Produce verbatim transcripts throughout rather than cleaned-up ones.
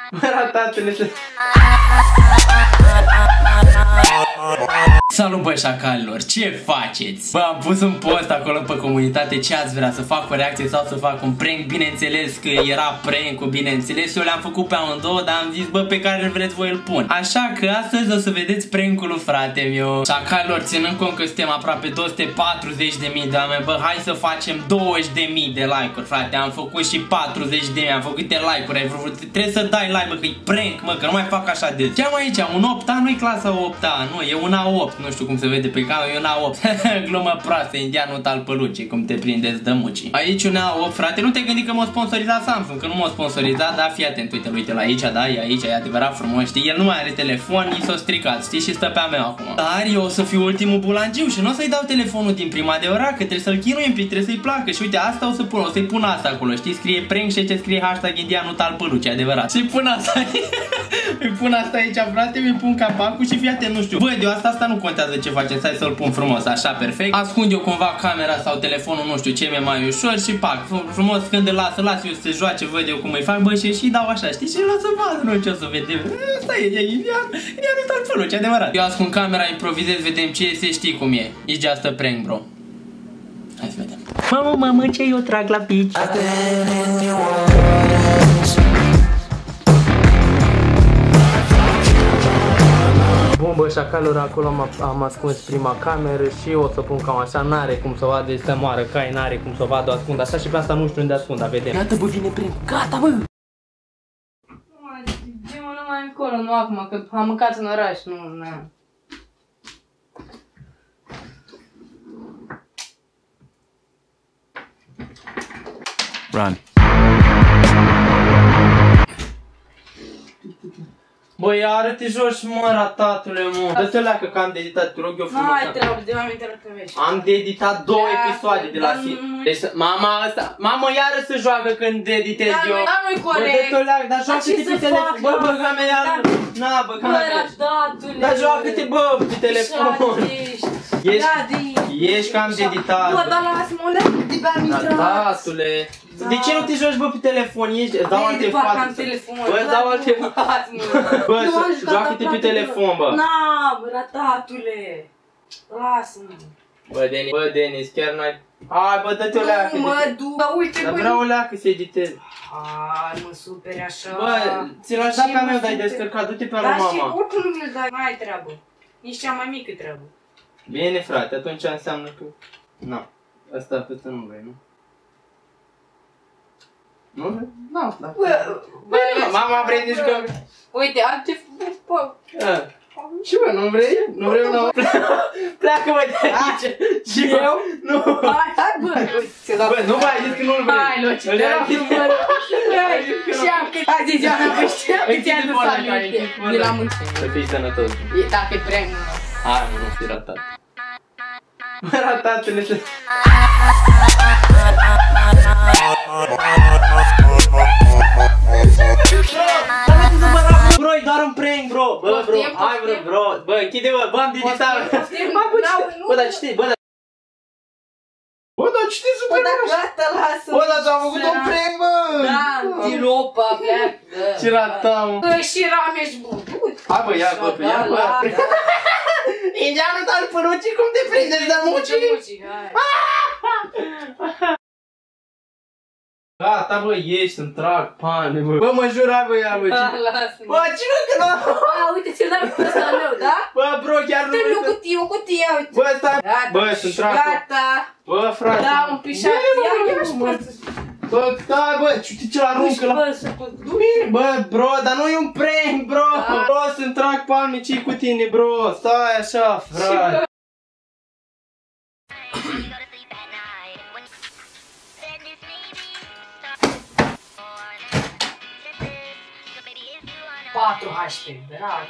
Mă, ratatele. Salut, bă, șacalilor, ce faceți? Bă, am pus un post acolo pe comunitate ce ați vrea, să fac o reacție sau să fac un prank. Bineînțeles că era prank-ul, bineînțeles. Eu le-am făcut pe amândouă, dar am zis, bă, pe care îl vreți voi îl pun. Așa că astăzi o să vedeți prank-ul lui frate meu. Șacalilor, ținând cont că suntem aproape două sute patruzeci de mii de oameni, bă, hai să facem douăzeci de mii de like-uri, frate. Am făcut și patruzeci de mii, am făcut câte like-uri ai vrut. Trebuie să dai like, bă, că-i prank, mă, că nu mai fac așa de. Ce am aici? Un opt A, nu-i clasa opt A, nu, e un A opt. Nu știu cum se vede pe cameră, e un A opt. Glumă proastă, indianul talpălucii, cum te prindeți de mucii. Aici un A opt, frate, nu te gândi că m-a sponsorizat Samsung, că nu m-a sponsorizat, dar fii atent, uite, uite la aici, da, e aici, e adevărat frumos, știi, el nu mai are telefon, i s-a stricat, știi, și stă pe a meu acum. Dar eu o să fiu ultimul bulangiu și nu o să-i dau telefonul din prima de ora, că trebuie să-l chinuim, trebuie să-i placă. Și uite, asta o să pun, o să-i pun asta acolo, știi, scrie prank și ce scrie hashtag indianul talpălucii, adevărat. Și pun asta, îi pun asta aici, frate, îi pun capacul și fii atent, nu știu. Bă, de asta asta nu contează ce facem, stai să-l pun frumos, așa, perfect. Ascund eu cumva camera sau telefonul, nu știu ce mi-e mai ușor și pac, frumos, când îl las, îl las eu să se joace, văd eu cum îi fac, bă, și și dau așa, știi, și lasă vadă, nu ce o să vedem. Asta e, e indian, indianul talpălucii, adevărat. Eu ascund camera, improvizez, vedem ce se, știi cum e. E just a prank, bro. Hai să vedem. Mamă, mamă, ce eu trag la bici. Bun, bă, șacalor, acolo am, am ascuns prima cameră și o să pun cam așa, n-are cum să o vadă, să moară cai, n-are cum să o vadă, o ascund așa și pe asta nu știu unde ascund, dar vedem. Iată, bă, vine prin, gata, bă! Gem-o numai încolo, nu acum, că am mâncat în oraș, nu, na. Run. Băi, iară te joci, mă, ratatule, mă. Dă-te leacă că am deditat, te rog eu frumos. Nu ai treabă de oameni te răcăvești. Am deditat două episoade de la da, sine. Deci, mama asta, mamă, iară să joacă când deditez da, eu. Dar nu-i corect. Bă, dă-te leacă, dar joacă-te pe telefon. Bă, băga mea, iară. Na, băga mea. Bă, ratatule. Dar joacă-te, bă, pe telefon. Ești, ești că am deditat. Bă, dar lasă-mă, o leacă de pe-am intrat. Ratatule. De ce nu te joci, bă, pe telefon? Ești, îți dau alte fațe. Bă, îți dau alte fațe. Bă, joacă-te pe telefon, bă. Na, bă, ratatule. Lasă-mă. Bă, Denis, bă, Denis, chiar n-ai... Hai, bă, dă-te o leacă. Nu, mă, du, bă, uite, bă. Dar vreau o leacă să editez. Hai, mă superi așa. Bă, ți-l aș da pe-a meu, dar ai descărcat, du-te pe-a lui mama. Dar și oricum nu mi-l dai, mai ai treabă. Nici cea mai mică treabă. Bine, frate, atunci înseamnă că... Na, asta pe ăsta nu vrei, nu? Nu vrei? Da, da. Bă, mama vrei nici că... Uite, alte... Bă, și bă, nu vrei? Nu vreau, nu... Pleacă, bă, de aici! Și eu? Nu! Hai, hai, bă! Bă, nu mai zis că nu-l vrei! Hai, Luci, te rog, știam că... Hai, zi, Joana, că știam că ți-am dus aminte. De la mulți. Să fii sănătos. Dacă e prea mult. Hai, mă, nu fi ratat. Mă, ratatele se... Bro, e doar un prank, bro! Bă, bro, hai, bro, bro! Bă, închide, bă, bă, am dedicat! Bă, dar citi, bă, dar... Bă, dar citi super! Bă, dar gata, lasă! Bă, dar ți-am făcut un prank, bă! Da, din opa, pleacă! Ce ratam! Bă, și ram ești bun! Hai, bă, ia, bă, ia, bă! Indianul talpălucii, cum te prindeți de mucii? Gata, bă, ieși să-mi trag pane, bă. Bă, mă jura, bă, ia, bă, ce... Lasă-mă. Bă, ce nu, că nu... A, uite, ți-l dau cu ăsta al meu, da? Bă, bro, chiar nu... Te-mi o cutie, o cutie, uite. Bă, stai... Bă, sunt trag... Gata. Bă, frate... Da, un pișat, ia, ia, mă. Bă, stai, bă, știi ce l-aruncă la... Bă, să pot... Bă, bro, dar nu e un prank, bro. Bro, să-mi trag palme, ce-i cu tine, bro? Stai așa, frate. patru H P, bravo,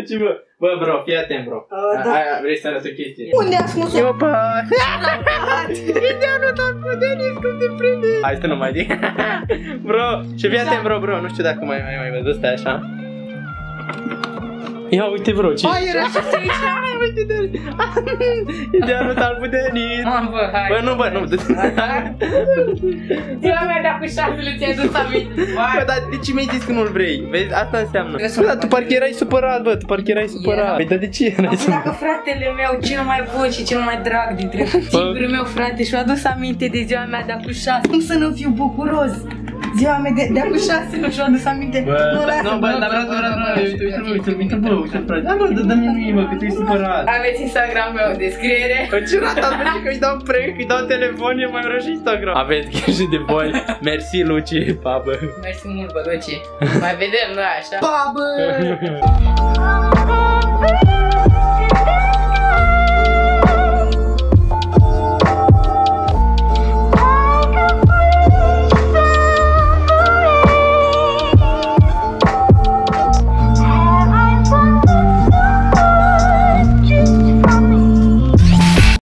Luci, bă. Bă, bro, fii atent, bro. Aia, vrei să arăt o chestie? Unde a ascuns? Opa! Idealul tău cu Denis, cum te prinde? Hai să nu mai zic. Bro, și fii atent, bro, bro, nu știu dacă mai mai mai văzut, stai așa. Ia uite, bro, ce? Hai, era și aici. Hai, uite, Denis. Idealul tău cu Denis. Mă, bă, hai. Bă, nu, bă, nu. Ziua mea de-a cu șasele ți-ai dus aminte. Bă, dar de ce mi-ai zis că nu-l vrei? Vezi, asta înseamnă. Bă, dar tu parcă erai supărat, bă, tu parcă erai supărat. Păi, dar de ce erai supărat? Dacă fratele meu, cel mai bun și cel mai drag dintre singurul meu frate și-a adus aminte de ziua mea de-a cu șase. Cum să nu fiu bucuros? Ziua mea de-a cu șase nu și-a adus aminte. Bă, nu, bă, dar vreau să vreau să uite, uite, uite, uite, bă, uite, frate. Da, bă, dă-mi mie, bă, că tu ești supărat. Aveți Instagram meu în descriere. Ce rata merge că îi dau prank, îi dau telefon, eu mai vreau și Instagram. Aveți grijă de voi. Mersi, Luci, pa, bă. Mersi mult, bă, Luci. Mai vedem, nu așa? Pa, bă!